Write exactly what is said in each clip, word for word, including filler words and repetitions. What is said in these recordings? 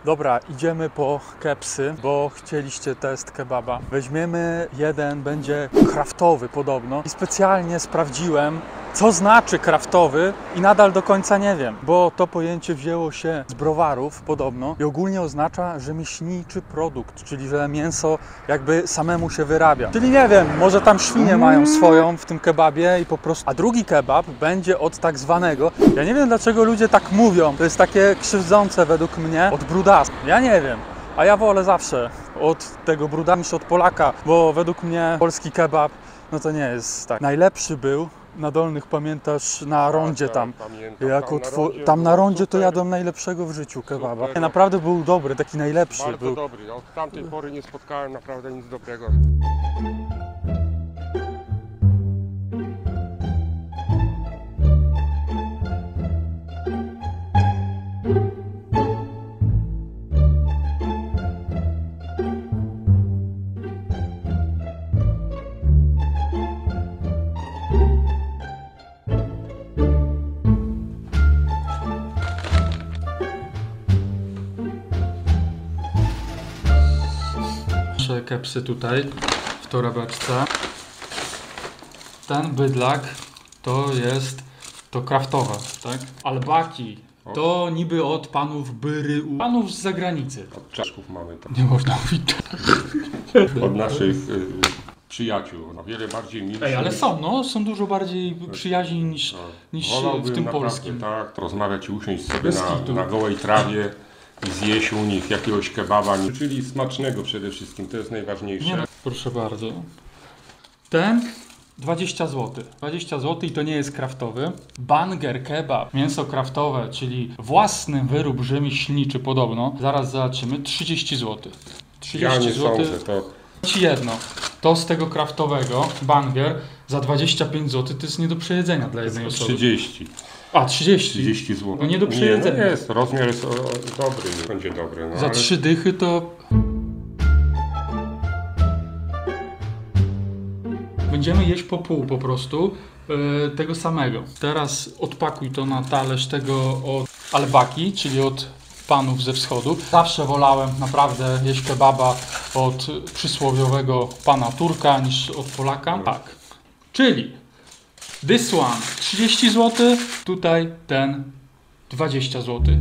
Dobra, idziemy po kepsy, bo chcieliście test kebaba. Weźmiemy jeden, będzie kraftowy podobno. I specjalnie sprawdziłem, co znaczy kraftowy i nadal do końca nie wiem, bo to pojęcie wzięło się z browarów podobno i ogólnie oznacza rzemieślniczy produkt, czyli że mięso jakby samemu się wyrabia. Czyli nie wiem, może tam świnie mają swoją w tym kebabie i po prostu... A drugi kebab będzie od tak zwanego, ja nie wiem dlaczego ludzie tak mówią, to jest takie krzywdzące według mnie, od brudasa. Ja nie wiem. A ja wolę zawsze od tego bruda niż od Polaka, bo według mnie polski kebab, no to nie jest tak. Najlepszy był na Dolnych, pamiętasz, na rondzie tam. Pamiętam, Jako tam, na two... rondzie tam na rondzie to super. jadłem najlepszego w życiu kebaba. Super. Naprawdę był dobry, taki najlepszy Bardzo był. dobry. Od tamtej pory nie spotkałem naprawdę nic dobrego. Nasze kepsy tutaj w torebeczce. Ten bydlak to jest to kraftowe, tak? Albaki to niby od panów Byryłu, panów z zagranicy. Od czaszków mamy tam. Nie można mówić. Od naszych y, przyjaciół. O wiele bardziej milszych. Ej, ale są, no, są dużo bardziej przyjaźni niż, No, niż wolałbym w tym naprawdę, polskim. Tak, rozmawiać i usiąść sobie Bez kitu. na, na gołej trawie i zjeść u nich jakiegoś kebaba, czyli smacznego przede wszystkim, to jest najważniejsze. Nie, no, proszę bardzo. Ten dwadzieścia złotych. dwadzieścia złotych i to nie jest kraftowy. Banger kebab, mięso kraftowe, czyli własny wyrób rzemieślniczy podobno. Zaraz zobaczymy. trzydzieści złotych. Ja nie złotych. sądzę, to Ci jedno. To z tego kraftowego, banger, za dwadzieścia pięć złotych to jest nie do przejedzenia dla jednej osoby. trzydzieści. A, trzydzieści. trzydzieści złotych. No nie do przejedzenia. Nie, no jest, rozmiar jest o, o, dobry, nie będzie dobry. No, Za ale... trzy dychy to... Będziemy jeść po pół po prostu yy, tego samego. Teraz odpakuj to na talerz tego od albaki, czyli od panów ze wschodu. Zawsze wolałem naprawdę jeść kebaba od przysłowiowego pana Turka niż od Polaka. No. Tak. Czyli this one trzydzieści złotych, tutaj ten dwadzieścia złotych.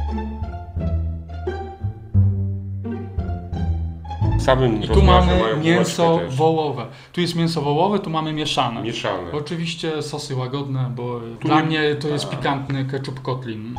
W samym I tu rozmiarze mamy mają mięso bułeczkę też. wołowe. Tu jest mięso wołowe, tu mamy mieszane. Mieszane. Oczywiście sosy łagodne, bo dla nie- mnie to jest A. pikantny ketchup Kotlin.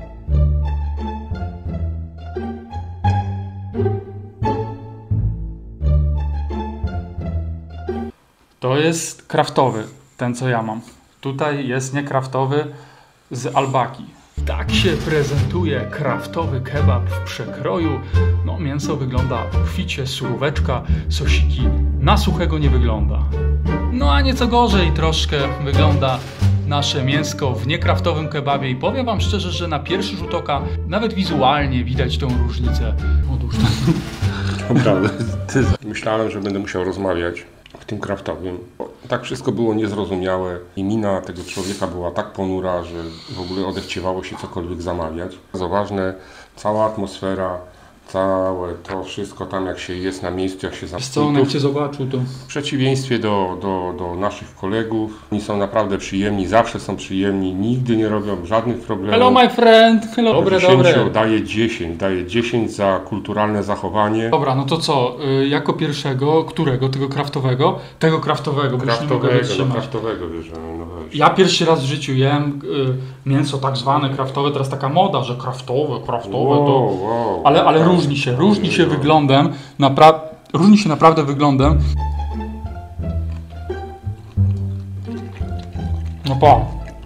To jest kraftowy, ten co ja mam. Tutaj jest niekraftowy z albaki. Tak się prezentuje kraftowy kebab w przekroju. No, mięso wygląda obficie, suróweczka, sosiki na suchego nie wygląda. No a nieco gorzej troszkę wygląda nasze mięsko w niekraftowym kebabie i powiem wam szczerze, że na pierwszy rzut oka nawet wizualnie widać tą różnicę. Otóż Naprawdę. Myślałem, że będę musiał rozmawiać w tym kraftowym. Bo tak wszystko było niezrozumiałe i mina tego człowieka była tak ponura, że w ogóle odechciewało się cokolwiek zamawiać. Bardzo ważne, cała atmosfera, całe to wszystko tam jak się jest na miejscu, jak się wiesz co, on jak cię zobaczył to... W przeciwieństwie do, do, do naszych kolegów, oni są naprawdę przyjemni, zawsze są przyjemni, nigdy nie robią żadnych problemów. Hello my friend! Hello. Dobre, dobre. Daje dziesięć, daje dziesięć za kulturalne zachowanie. Dobra, no to co? Y, jako pierwszego, którego? Tego kraftowego? Tego kraftowego, bo już nie mogę Kraftowego, no wytrzymać. kraftowego bierzemy. No weź. Ja pierwszy raz w życiu jem y, mięso tak zwane kraftowe, teraz taka moda, że kraftowe, kraftowe Wow, to... wow, Ale, ale tak. różni się, różni się No. wyglądem, napra... różni się naprawdę wyglądem. No pa.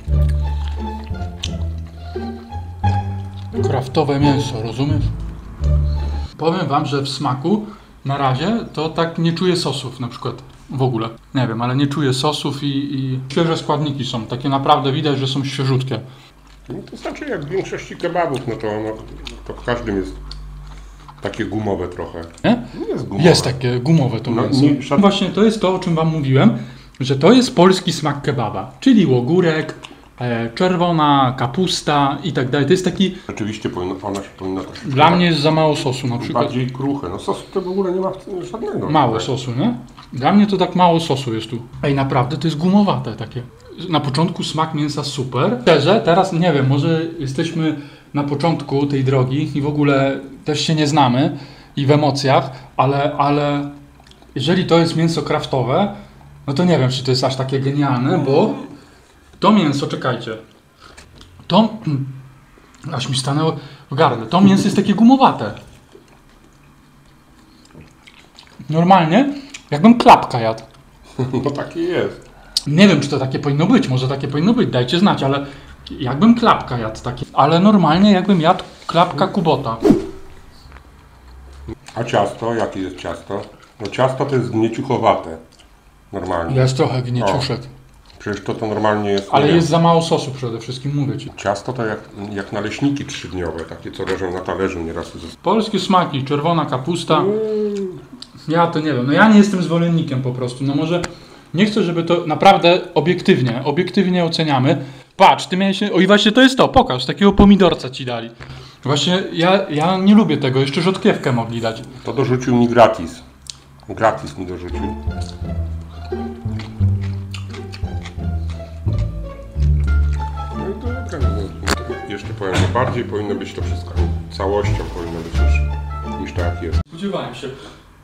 Kraftowe mięso, rozumiesz? Powiem wam, że w smaku na razie to tak nie czuję sosów na przykład w ogóle. Nie wiem, ale nie czuję sosów i, i świeże składniki są. Takie naprawdę widać, że są świeżutkie. No to znaczy jak w większości kebabów, no to, no, to w każdym jest takie gumowe trochę. Nie? Jest gumowe. Jest takie gumowe to No, mięso. nie- Właśnie to jest to, o czym wam mówiłem, że to jest polski smak kebaba, czyli ogórek, e, czerwona, kapusta i tak dalej. To jest taki, Oczywiście powinno, ona się powinna tak dla mnie jest za mało sosu na przykład. bardziej kruche. No sosu to w ogóle nie ma żadnego. Mało Tak. sosu, nie? Dla mnie to tak mało sosu jest tu. Ej, naprawdę to jest gumowate takie. Na początku smak mięsa super. Szczerze, teraz nie wiem, może jesteśmy na początku tej drogi i w ogóle też się nie znamy i w emocjach, ale, ale jeżeli to jest mięso kraftowe, no to nie wiem, czy to jest aż takie genialne, bo to mięso, czekajcie, to, aż mi stanęło w gardle, to mięso jest takie gumowate. Normalnie, jakbym klapka jadł. No takie jest. Nie wiem, czy to takie powinno być, może takie powinno być, dajcie znać, ale jakbym klapka jadł takie, ale normalnie jakbym jadł klapka Kubota. A ciasto? Jakie jest ciasto? No ciasto to jest gnieciuchowate. Normalnie. Jest trochę gnieciuszek, Przecież to to normalnie jest... ale nie jest wiem, za mało sosu przede wszystkim, mówię ci. Ciasto to jak, jak naleśniki trzydniowe, takie co leżą na talerzu nieraz. Polskie smaki, czerwona kapusta, ja to nie wiem, no ja nie jestem zwolennikiem po prostu, no może nie chcę, żeby to naprawdę obiektywnie, obiektywnie oceniamy. Patrz, ty miałeś, o i właśnie to jest to, pokaż, takiego pomidorca ci dali. Właśnie ja, ja nie lubię tego, jeszcze rzodkiewkę mogli dać. To dorzucił mi gratis. Gratis mi dorzucił. No i dobra, no, to jeszcze powiem, że bardziej powinno być to wszystko. Całością powinno być niż, niż tak jak jest. Spodziewałem się.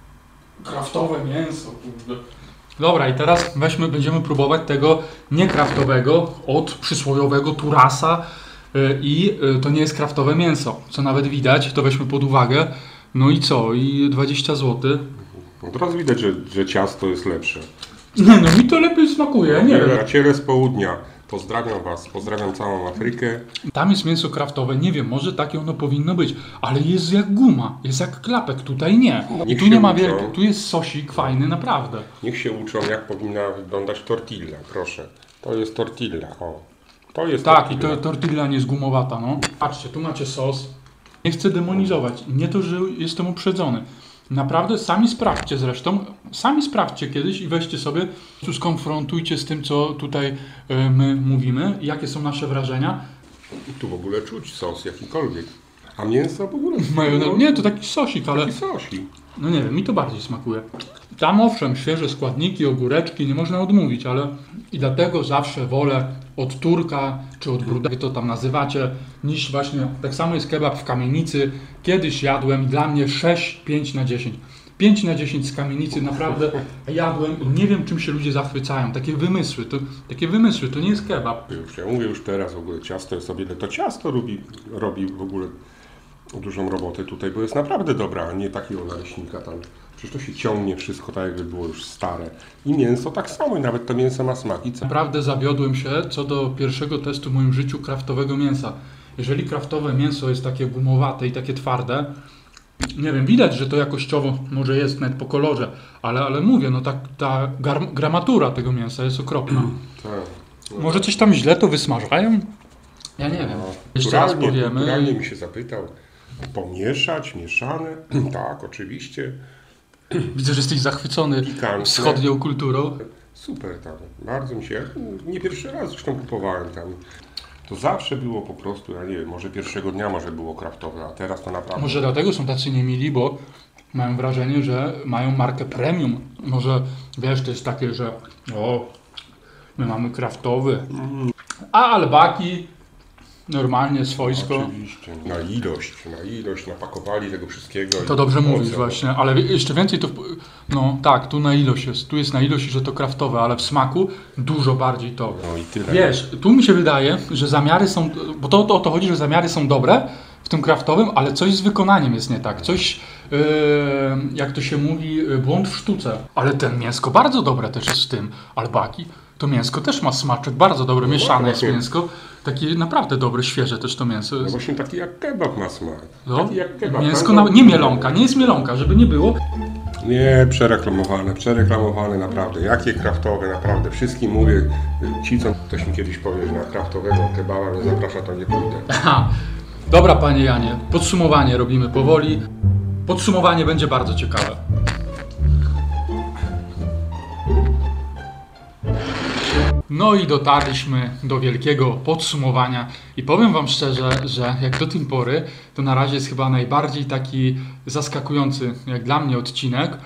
Kraftowe mięso, kurde. Dobra, i teraz weźmy, będziemy próbować tego niekraftowego od przysłowiowego Turasa yy, i yy, to nie jest kraftowe mięso, co nawet widać, to weźmy pod uwagę. No i co? I dwadzieścia złotych. No teraz widać, że, że ciasto jest lepsze. Nie no, mi to lepiej smakuje, nie wiem. Przyjaciele z południa, pozdrawiam Was, pozdrawiam całą Afrykę. Tam jest mięso kraftowe, nie wiem, może takie ono powinno być, ale jest jak guma, jest jak klapek, tutaj nie. I Niech tu się nie ma uczą. wielki, tu jest sosik fajny, naprawdę. Niech się uczą, jak powinna wyglądać tortilla, proszę. To jest tortilla, o. To jest Tak, i tortilla. to tortilla nie jest gumowata, no. Patrzcie, tu macie sos. Nie chcę demonizować, nie to, że jestem uprzedzony. Naprawdę sami sprawdźcie zresztą, sami sprawdźcie kiedyś i weźcie sobie, tu skonfrontujcie z tym, co tutaj y, my mówimy, jakie są nasze wrażenia. I tu w ogóle czuć sos jakikolwiek. A mięso w ogóle... Mają, no, nie, to taki sosik, ale Taki sosik. no nie wiem, mi to bardziej smakuje. Tam owszem, świeże składniki, ogóreczki, nie można odmówić, ale i dlatego zawsze wolę od Turka, czy od Bruda, jak to tam nazywacie, niż właśnie, tak samo jest kebab w Kamienicy. Kiedyś jadłem, dla mnie sześć, pięć na dziesięć. pięć na dziesięć z Kamienicy, naprawdę jadłem i nie wiem, czym się ludzie zachwycają. Takie wymysły, to, takie wymysły, to nie jest kebab. Już, ja mówię już teraz w ogóle, ciasto jest o wiele... To ciasto robi, robi w ogóle dużą robotę tutaj, bo jest naprawdę dobra, a nie takiego naleśnika tam. Przecież to się ciągnie wszystko tak, jakby było już stare. I mięso tak samo, i nawet to mięso ma smaki. Naprawdę zawiodłem się co do pierwszego testu w moim życiu kraftowego mięsa. Jeżeli kraftowe mięso jest takie gumowate i takie twarde, nie wiem, widać, że to jakościowo może jest nawet po kolorze, ale, ale mówię, no tak ta gar- gramatura tego mięsa jest okropna. Tak. No, Może coś tam źle to wysmażają? Ja nie wiem. Jeszcze raz naturalnie, powiemy. naturalnie mi się zapytał, pomieszać, mieszane? Tak, oczywiście. Widzę, że jesteś zachwycony Pikantne. wschodnią kulturą. Super tam, bardzo mi się, nie pierwszy raz zresztą kupowałem tam. To zawsze było po prostu, ja nie wiem, może pierwszego dnia może było kraftowe, a teraz to naprawdę... Może dlatego są tacy niemili, bo mają wrażenie, że mają markę premium. Może, wiesz, to jest takie, że o, my mamy kraftowy. A albaki normalnie, swojsko. Oczywiście, na ilość, na ilość napakowali tego wszystkiego. To i dobrze po mówisz co? właśnie, ale jeszcze więcej to... wp- No tak, tu na ilość jest, tu jest na ilość, że to kraftowe, ale w smaku dużo bardziej to. No i tyle. Wiesz, tu mi się wydaje, że zamiary są, bo to, to o to chodzi, że zamiary są dobre w tym kraftowym, ale coś z wykonaniem jest nie tak. Coś, yy, jak to się mówi, yy, błąd w sztuce. Ale ten mięsko bardzo dobre też jest w tym. Albaki, to mięsko też ma smaczek, bardzo dobre, mieszane jest właśnie. mięsko. Takie naprawdę dobre, świeże też to mięso No jest. właśnie taki jak kebab ma smak. No, Taki jak kebab. mięsko, Tam na, nie mielonka, nie jest mielonka, żeby nie było. Nie, przereklamowane, przereklamowane naprawdę. Jakie kraftowe, naprawdę. Wszystkim mówię, ci co ktoś mi kiedyś powie, że na kraftowego kebaba mnie zaprasza, to nie pójdę. Aha. Dobra, panie Janie, podsumowanie robimy powoli. Podsumowanie będzie bardzo ciekawe. No i dotarliśmy do wielkiego podsumowania i powiem wam szczerze, że jak do tej pory, to na razie jest chyba najbardziej taki zaskakujący jak dla mnie odcinek.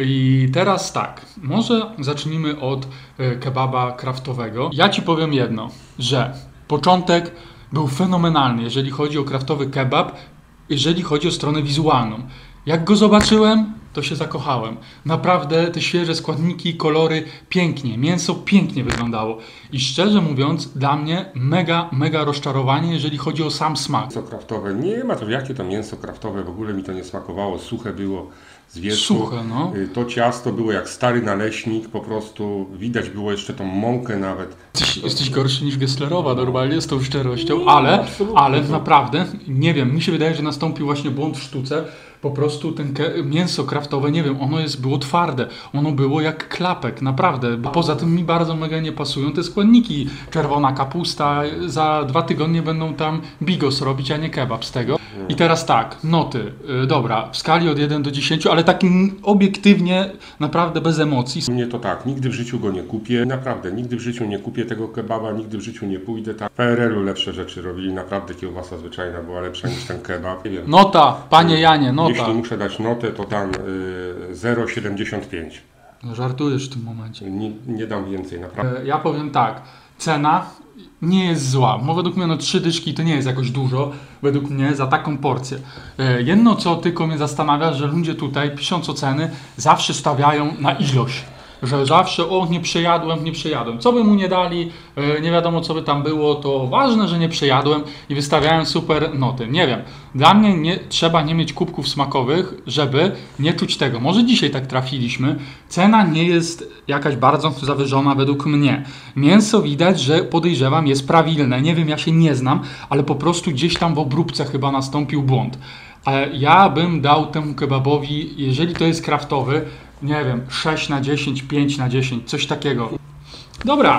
I teraz tak, może zacznijmy od e, kebaba kraftowego. Ja ci powiem jedno, że początek był fenomenalny, jeżeli chodzi o kraftowy kebab, jeżeli chodzi o stronę wizualną. Jak go zobaczyłem, to się zakochałem. Naprawdę te świeże składniki, kolory, pięknie, mięso pięknie wyglądało. I szczerze mówiąc, dla mnie mega, mega rozczarowanie, jeżeli chodzi o sam smak. Mięso kraftowe, nie ma to, jakie to mięso kraftowe, w ogóle mi to nie smakowało, suche było z wierzchu. Suche, no. To ciasto było jak stary naleśnik, po prostu widać było jeszcze tą mąkę nawet. Jesteś, jesteś gorszy niż Gesslerowa normalnie, z tą szczerością, Nie, ale, absolutnie ale to- naprawdę, nie wiem, mi się wydaje, że nastąpił właśnie błąd w sztuce. Po prostu ten ke- mięso kraftowe, nie wiem, ono jest, było twarde, ono było jak klapek, naprawdę. Poza tym mi bardzo mega nie pasują te składniki. Czerwona kapusta, za dwa tygodnie będą tam bigos robić, a nie kebab z tego. I teraz tak, noty, y, dobra, w skali od jeden do dziesięciu, ale tak mm, obiektywnie, naprawdę bez emocji. Mnie to tak, nigdy w życiu go nie kupię, naprawdę, nigdy w życiu nie kupię tego kebaba, nigdy w życiu nie pójdę tam. W P R L u lepsze rzeczy robili, naprawdę kiełbasa zwyczajna była lepsza niż ten kebab. Nie wiem. Nota, panie Janie, nota. Jeśli muszę dać notę, to dam y, zero przecinek siedemdziesiąt pięć. No, żartujesz w tym momencie. Nie, nie dam więcej, naprawdę. E, Ja powiem tak, cena nie jest zła, bo według mnie no trzy dyszki to nie jest jakoś dużo, według mnie za taką porcję. E, Jedno co tylko mnie zastanawia, że ludzie tutaj pisząc oceny zawsze stawiają na ilość. Że zawsze, o nie przejadłem, nie przejadłem. Co by mu nie dali, e, nie wiadomo co by tam było, to ważne, że nie przejadłem i wystawiają super noty. Nie wiem, dla mnie nie, trzeba nie mieć kubków smakowych, żeby nie czuć tego. Może dzisiaj tak trafiliśmy. Cena nie jest jakaś bardzo zawyżona według mnie. Mięso widać, że podejrzewam jest prawilne. Nie wiem, ja się nie znam, ale po prostu gdzieś tam w obróbce chyba nastąpił błąd. Ale ja bym dał temu kebabowi, jeżeli to jest kraftowy, nie wiem, sześć na dziesięć, pięć na dziesięć, coś takiego. Dobra,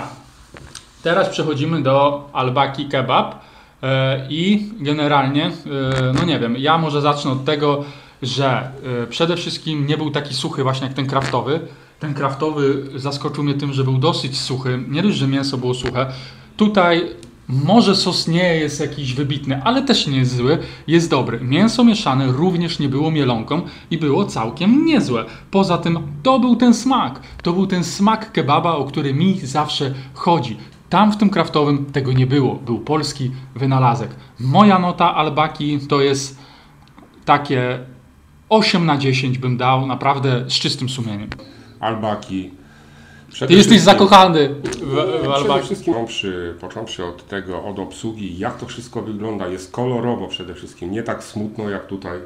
teraz przechodzimy do Al-Baki Kebab e, i generalnie, e, no nie wiem, ja może zacznę od tego, że e, przede wszystkim nie był taki suchy właśnie jak ten kraftowy. Ten kraftowy zaskoczył mnie tym, że był dosyć suchy, nie dość, że mięso było suche. Tutaj może sos nie jest jakiś wybitny, ale też nie jest zły, jest dobry. Mięso mieszane również nie było mielonką i było całkiem niezłe. Poza tym to był ten smak, to był ten smak kebaba, o który mi zawsze chodzi. Tam w tym kraftowym tego nie było, był polski wynalazek. Moja nota Al-Baki to jest takie osiem na dziesięć bym dał, naprawdę z czystym sumieniem. Al-Baki. Ty jesteś zakochany w, w Przede Al-Baki. wszystkim począwszy, począwszy od tego, od obsługi, jak to wszystko wygląda, jest kolorowo przede wszystkim, nie tak smutno jak tutaj,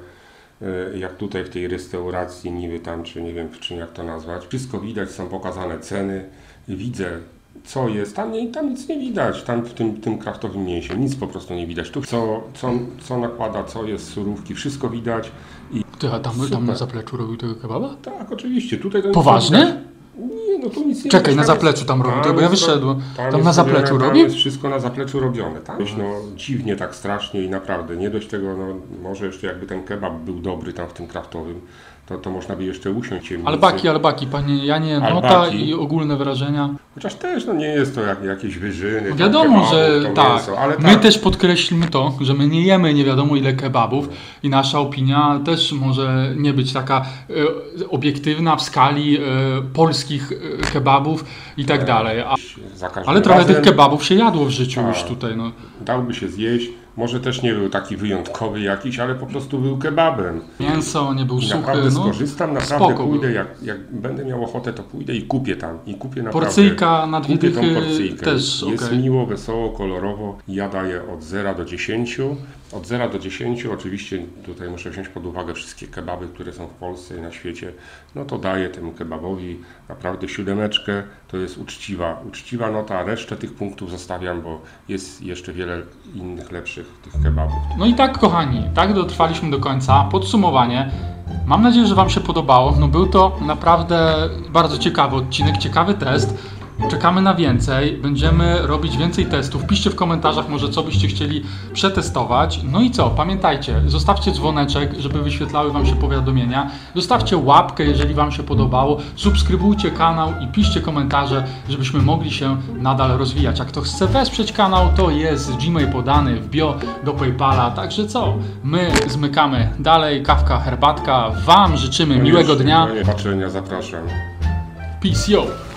e, jak tutaj w tej restauracji niby tam, czy nie wiem, czy jak to nazwać. Wszystko widać, są pokazane ceny, widzę co jest, tam, nie, tam nic nie widać, tam w tym, tym kraftowym mięsie, nic po prostu nie widać. Tu co, co, co nakłada, co jest surówki, wszystko widać. I Ty, a tam, tam super. na zapleczu robił tego kebaba? Tak, oczywiście, tutaj to nic Poważnie? nie widać. Nie, no tu nic nie Czekaj, widać. na Tam zapleczu tam robił, to bo ja jest- wyszedłem. Tam jest na zapleczu robione, robi? Tam jest wszystko na zapleczu robione. Tam jest no, dziwnie tak strasznie i naprawdę. Nie dość tego, no, może jeszcze jakby ten kebab był dobry tam w tym kraftowym, to, to można by jeszcze usiąść w ciemnicy. Albaki, albaki, panie Janie, nota Albaki. i ogólne wrażenia. Chociaż też no, nie jest to jak, jakieś wyżyny. tam Wiadomo, kebabów, że to tak. Mięso, ale My tak. też podkreślimy to, że my nie jemy nie wiadomo ile kebabów i nasza opinia też może nie być taka e, obiektywna w skali e, polskich e, kebabów i tak dalej. A, Za każdym ale trochę razem tych kebabów się jadło w życiu Tak. już tutaj. No. dałby się zjeść. Może też nie był taki wyjątkowy jakiś, ale po prostu był kebabem. Mięso nie był I suchy. naprawdę No. skorzystam, naprawdę spoko pójdę, był. jak, jak będę miał ochotę, to pójdę i kupię tam. I kupię naprawdę. Porcyjka na dwie kupię tą dychy porcyjkę. też Jest okej. miło, wesoło, kolorowo. Ja daję od zera do dziesięciu. Od zera do dziesięciu, oczywiście tutaj muszę wziąć pod uwagę wszystkie kebaby, które są w Polsce i na świecie. No to daję temu kebabowi naprawdę siódemeczkę. To jest uczciwa, uczciwa nota. Resztę tych punktów zostawiam, bo jest jeszcze wiele innych lepszych tych kebabów. No i tak, kochani, tak dotrwaliśmy do końca. Podsumowanie. Mam nadzieję, że Wam się podobało. No był to naprawdę bardzo ciekawy odcinek, ciekawy test. Czekamy na więcej, będziemy robić więcej testów. Piszcie w komentarzach może co byście chcieli przetestować. No i co, pamiętajcie, zostawcie dzwoneczek, żeby wyświetlały wam się powiadomienia. Zostawcie łapkę, jeżeli wam się podobało. Subskrybujcie kanał i piszcie komentarze, żebyśmy mogli się nadal rozwijać. A kto chce wesprzeć kanał, to jest Gmail podany w bio do PayPala. Także co, my zmykamy dalej, kawka, herbatka. Wam życzymy miłego dnia. Do zobaczenia, zapraszam. Peace, yo!